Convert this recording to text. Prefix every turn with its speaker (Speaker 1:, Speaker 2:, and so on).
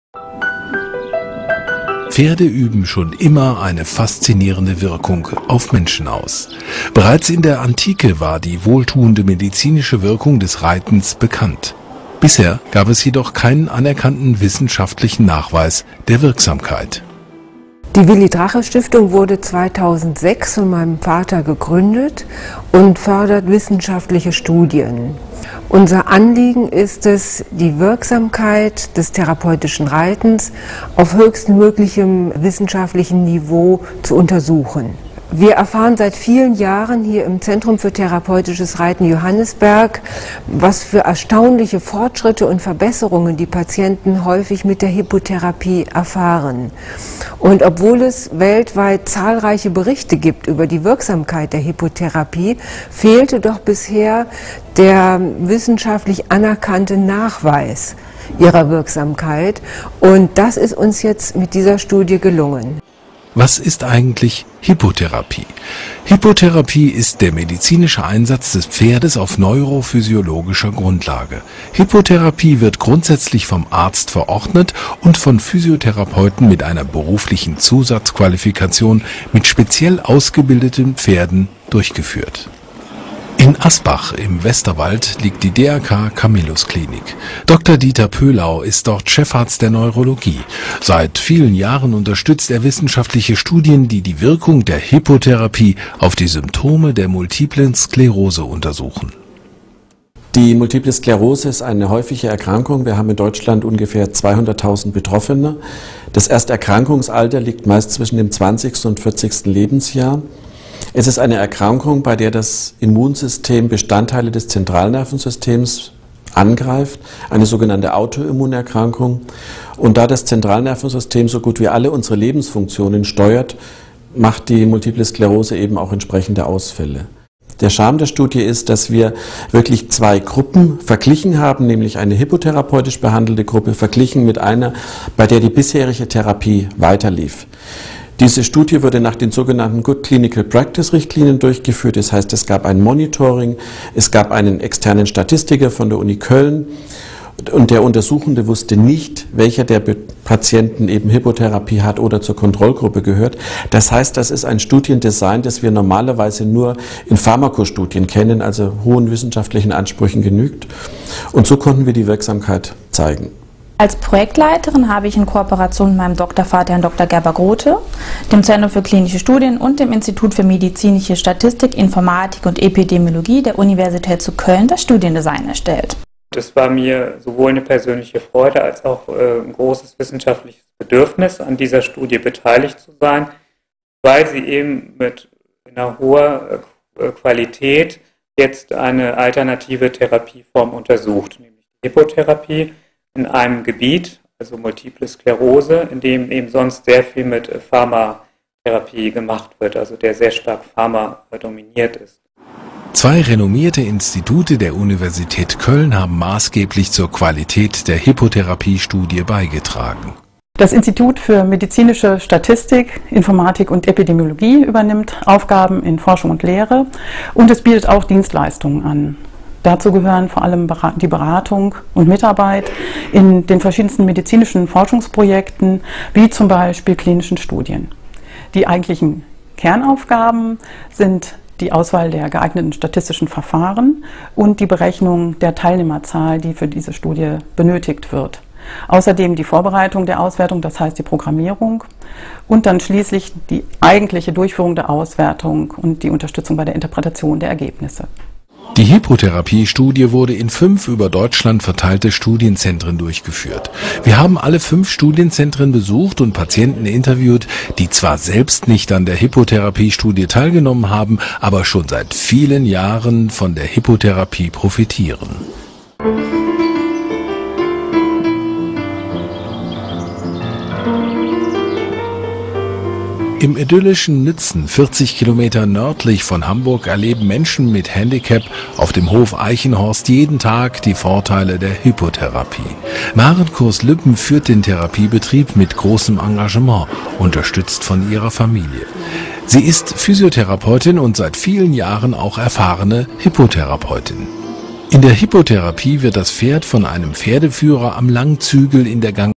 Speaker 1: Pferde üben schon immer eine faszinierende Wirkung auf Menschen aus. Bereits in der Antike war die wohltuende medizinische Wirkung des Reitens bekannt. Bisher gab es jedoch keinen anerkannten wissenschaftlichen Nachweis der Wirksamkeit.
Speaker 2: Die Willi-Drache-Stiftung wurde 2006 von meinem Vater gegründet und fördert wissenschaftliche Studien. Unser Anliegen ist es, die Wirksamkeit des therapeutischen Reitens auf höchstmöglichem wissenschaftlichen Niveau zu untersuchen. Wir erfahren seit vielen Jahren hier im Zentrum für therapeutisches Reiten Johannisberg, was für erstaunliche Fortschritte und Verbesserungen die Patienten häufig mit der Hippotherapie erfahren. Und obwohl es weltweit zahlreiche Berichte gibt über die Wirksamkeit der Hippotherapie, fehlte doch bisher der wissenschaftlich anerkannte Nachweis ihrer Wirksamkeit. Und das ist uns jetzt mit dieser Studie gelungen.
Speaker 1: Was ist eigentlich Hippotherapie? Hippotherapie ist der medizinische Einsatz des Pferdes auf neurophysiologischer Grundlage. Hippotherapie wird grundsätzlich vom Arzt verordnet und von Physiotherapeuten mit einer beruflichen Zusatzqualifikation mit speziell ausgebildeten Pferden durchgeführt. In Asbach im Westerwald liegt die DRK Camillus Klinik. Dr. Dieter Pöhlau ist dort Chefarzt der Neurologie. Seit vielen Jahren unterstützt er wissenschaftliche Studien, die die Wirkung der Hippotherapie auf die Symptome der multiplen Sklerose untersuchen.
Speaker 3: Die Multiple Sklerose ist eine häufige Erkrankung. Wir haben in Deutschland ungefähr 200.000 Betroffene. Das Ersterkrankungsalter liegt meist zwischen dem 20. und 40. Lebensjahr. Es ist eine Erkrankung, bei der das Immunsystem Bestandteile des Zentralnervensystems angreift, eine sogenannte Autoimmunerkrankung. Und da das Zentralnervensystem so gut wie alle unsere Lebensfunktionen steuert, macht die Multiple Sklerose eben auch entsprechende Ausfälle. Der Charme der Studie ist, dass wir wirklich zwei Gruppen verglichen haben, nämlich eine hippotherapeutisch behandelte Gruppe verglichen mit einer, bei der die bisherige Therapie weiterlief. Diese Studie wurde nach den sogenannten Good Clinical Practice Richtlinien durchgeführt. Das heißt, es gab ein Monitoring, es gab einen externen Statistiker von der Uni Köln und der Untersuchende wusste nicht, welcher der Patienten eben Hippotherapie hat oder zur Kontrollgruppe gehört. Das heißt, das ist ein Studiendesign, das wir normalerweise nur in Pharmakostudien kennen, also hohen wissenschaftlichen Ansprüchen genügt. Und so konnten wir die Wirksamkeit zeigen.
Speaker 4: Als Projektleiterin habe ich in Kooperation mit meinem Doktorvater, Herrn Dr. Gerber Grote, dem Zentrum für klinische Studien und dem Institut für medizinische Statistik, Informatik und Epidemiologie der Universität zu Köln das Studiendesign erstellt.
Speaker 5: Es war mir sowohl eine persönliche Freude als auch ein großes wissenschaftliches Bedürfnis, an dieser Studie beteiligt zu sein, weil sie eben mit einer hohen Qualität jetzt eine alternative Therapieform untersucht, nämlich die Hippotherapie, in einem Gebiet, also Multiple Sklerose, in dem eben sonst sehr viel mit Pharmatherapie gemacht wird, also der sehr stark pharmadominiert ist.
Speaker 1: Zwei renommierte Institute der Universität Köln haben maßgeblich zur Qualität der Hippotherapie-Studie beigetragen.
Speaker 6: Das Institut für medizinische Statistik, Informatik und Epidemiologie übernimmt Aufgaben in Forschung und Lehre und es bietet auch Dienstleistungen an. Dazu gehören vor allem die Beratung und Mitarbeit in den verschiedensten medizinischen Forschungsprojekten, wie zum Beispiel klinischen Studien. Die eigentlichen Kernaufgaben sind die Auswahl der geeigneten statistischen Verfahren und die Berechnung der Teilnehmerzahl, die für diese Studie benötigt wird. Außerdem die Vorbereitung der Auswertung, das heißt die Programmierung, und dann schließlich die eigentliche Durchführung der Auswertung und die Unterstützung bei der Interpretation der Ergebnisse.
Speaker 1: Die Hippotherapie-Studie wurde in 5 über Deutschland verteilte Studienzentren durchgeführt. Wir haben alle 5 Studienzentren besucht und Patienten interviewt, die zwar selbst nicht an der Hippotherapie-Studie teilgenommen haben, aber schon seit vielen Jahren von der Hippotherapie profitieren. Im idyllischen Nützen, 40 Kilometer nördlich von Hamburg, erleben Menschen mit Handicap auf dem Hof Eichenhorst jeden Tag die Vorteile der Hippotherapie. Maren Kurs-Lüppen führt den Therapiebetrieb mit großem Engagement, unterstützt von ihrer Familie. Sie ist Physiotherapeutin und seit vielen Jahren auch erfahrene Hippotherapeutin. In der Hippotherapie wird das Pferd von einem Pferdeführer am Langzügel in der